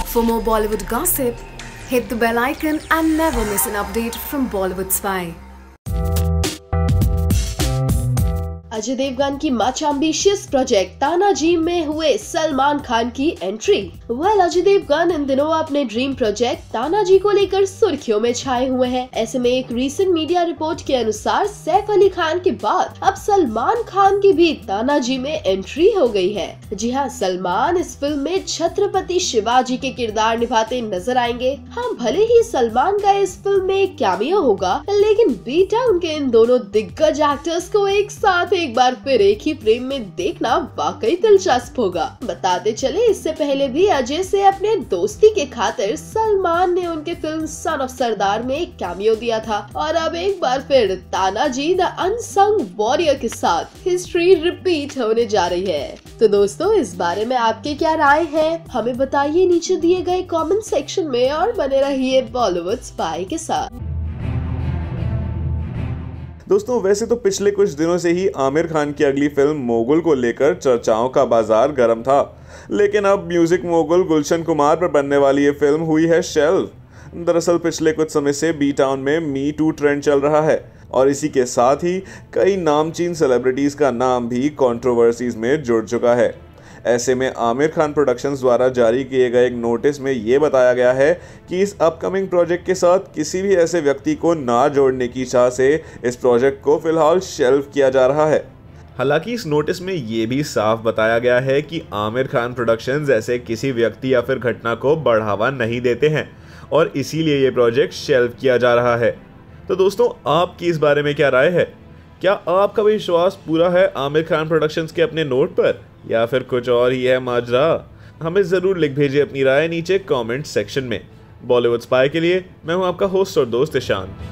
For more Bollywood gossip, hit the bell icon and never miss an update from Bollywood Spy. Ajay Devgan की much ambitious project Tanaji में हुए सलमान खान की entry. Ajay Devgan इन दिनों अपने dream project Tanaji को लेकर सुर्खियों में छाए हुए हैं। ऐसे में एक रीसेंट मीडिया रिपोर्ट के अनुसार सैफ अली खान के बाद अब सलमान खान की भी तानाजी में एंट्री हो गई है। जी हाँ, सलमान इस फिल्म में छत्रपति शिवाजी के किरदार निभाते नजर आएंगे। हाँ, भले ही सलमान का इस फिल्म में कैमियो होगा, लेकिन बी टाउन के इन दोनों दिग्गज एक्टर्स को एक साथ एक बार फिर एक ही फ्रेम में देखना वाकई दिलचस्प होगा। बताते चले, इससे पहले भी अजय से अपने दोस्ती के खातिर सलमान ने उनके फिल्म सन ऑफ सरदार में एक कैमियो दिया था और अब एक बार फिर तानाजी द अनसंग वॉरियर के साथ हिस्ट्री रिपीट होने जा रही है। तो दोस्तों, इस बारे में आपके क्या राय है, हमें बताइए नीचे दिए गए कमेंट सेक्शन में और बने रहिए बॉलीवुड स्पाई के साथ। दोस्तों, वैसे तो पिछले कुछ दिनों से ही आमिर खान की अगली फिल्म मोगल को लेकर चर्चाओं का बाजार गर्म था, लेकिन अब म्यूजिक मोगल गुलशन कुमार पर बनने वाली ये फिल्म हुई है शेल्फ। दरअसल पिछले कुछ समय से बी टाउन में मी टू ट्रेंड चल रहा है और इसी के साथ ही कई नामचीन सेलिब्रिटीज का नाम भी कंट्रोवर्सीज में जुड़ चुका है। ऐसे में आमिर खान प्रोडक्शंस द्वारा जारी किए गए एक नोटिस में ये बताया गया है कि इस अपकमिंग प्रोजेक्ट के साथ किसी भी ऐसे व्यक्ति को ना जोड़ने की चाह से इस प्रोजेक्ट को फिलहाल शेल्फ किया जा रहा है। हालांकि इस नोटिस में ये भी साफ बताया गया है कि आमिर खान प्रोडक्शंस ऐसे किसी व्यक्ति या फिर घटना को बढ़ावा नहीं देते हैं और इसीलिए ये प्रोजेक्ट शेल्फ किया जा रहा है। तो दोस्तों, आपकी इस बारे में क्या राय है? क्या आपका विश्वास पूरा है आमिर खान प्रोडक्शंस के अपने नोट पर, या फिर कुछ और ही है माजरा? हमें ज़रूर लिख भेजिए अपनी राय नीचे कमेंट सेक्शन में। बॉलीवुड स्पाई के लिए मैं हूं आपका होस्ट और दोस्त ईशान।